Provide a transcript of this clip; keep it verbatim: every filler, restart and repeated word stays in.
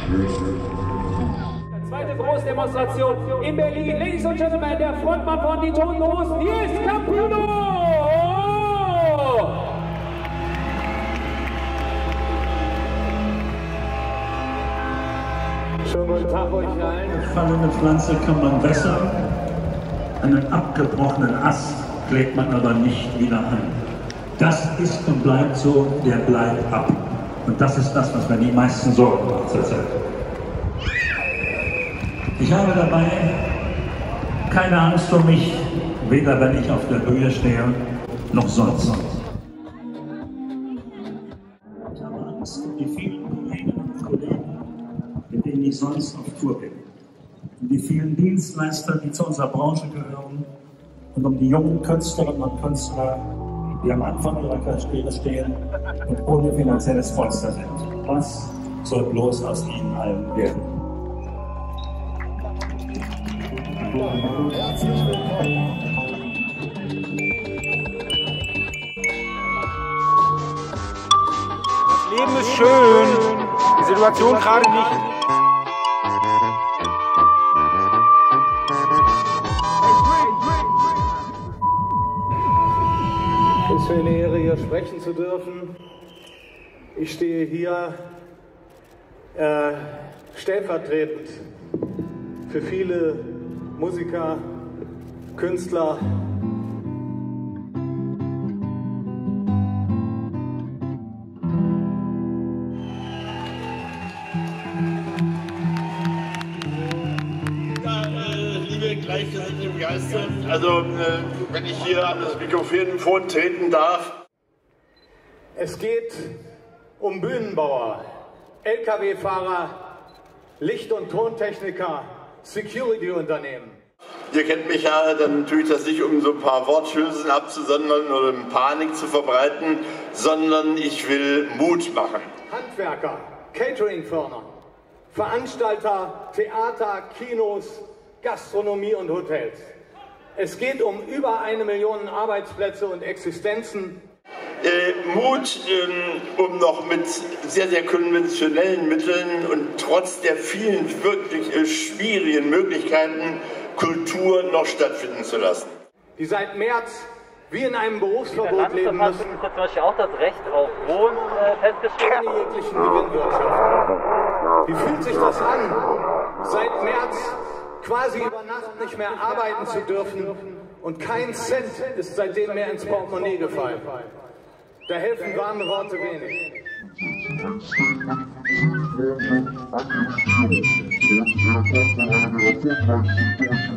Zweite Großdemonstration in Berlin. Ladies and Gentlemen, der Frontmann von Die Toten Hosen, hier ist Campino! Schönen guten Tag euch allen. Eine fallende Pflanze kann man wässern, einen abgebrochenen Ast klebt man aber nicht wieder an. Das ist und bleibt so, der bleibt ab. Und das ist das, was mir die meisten Sorgen macht zurzeit. Ich habe dabei keine Angst um mich, weder wenn ich auf der Bühne stehe, noch sonst. Ich habe Angst um die vielen Kolleginnen und Kollegen, mit denen ich sonst auf Tour bin. Um die vielen Dienstleister, die zu unserer Branche gehören. Und um die jungen Künstlerinnen und Künstler, die am Anfang ihrer Karriere stehen und ohne finanzielles Polster sind. Was soll bloß aus ihnen allen werden? Herzlich willkommen. Das Leben ist schön, die Situation gerade nicht. Es ist mir eine Ehre, hier sprechen zu dürfen. Ich stehe hier äh, stellvertretend für viele Musiker, Künstler. Ja, äh, liebe Gleichgesinnte im Geiste, also äh, wenn ich hier an das Mikrofon treten darf. Es geht um Bühnenbauer, L K W-Fahrer, Licht- und Tontechniker, Security-Unternehmen. Ihr kennt mich ja, dann tue ich das nicht, um so ein paar Worthülsen abzusondern oder um Panik zu verbreiten, sondern ich will Mut machen. Handwerker, Catering-Firmen, Veranstalter, Theater, Kinos, Gastronomie und Hotels. Es geht um über eine Million Arbeitsplätze und Existenzen. Äh, Mut, ähm, um noch mit sehr, sehr konventionellen Mitteln und trotz der vielen wirklich äh, schwierigen Möglichkeiten Kultur noch stattfinden zu lassen. Die seit März wie in einem Berufsverbot leben hat müssen, zum Beispiel auch das Recht auf Wohnen äh, festgestellt. ohne jeglichen Gewinn wirtschaften. Wie fühlt sich das an, seit März quasi über Nacht nicht mehr arbeiten zu dürfen und kein Cent ist seitdem mehr ins Portemonnaie gefallen? Da helfen warme Worte wenig. Thank you.